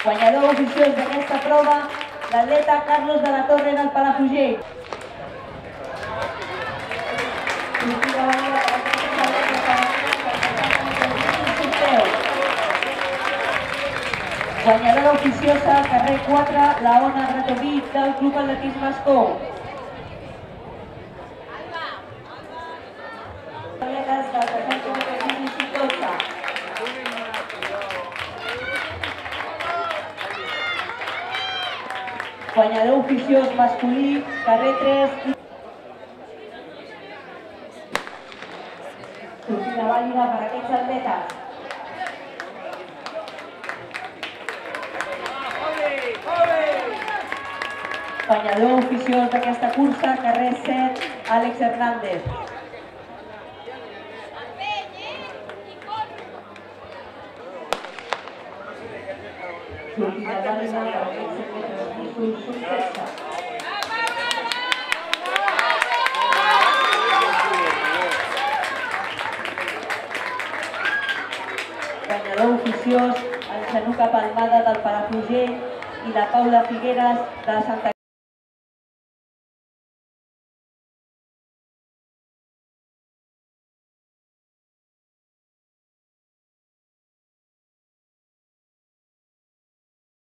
Guanyador oficiós d'aquesta prova, l'atleta Carlos de la Torre del Palafrugell. Guanyadora oficiosa, carrer 4, la Ona Gratoví del Club Atletisme Ascó. Atletes del 2012. Guanyador oficiós masculí, carrer 3. Sortida vàlida per aquests atletes. Guanyador oficiós d'aquesta cursa, carrer 7, Àlex Hernández. Sortida vàlida per aquests atletes sub-16. Guanyador oficiós, el Xanuca Palmada del Palafrugell i la Paula Figueres de Santa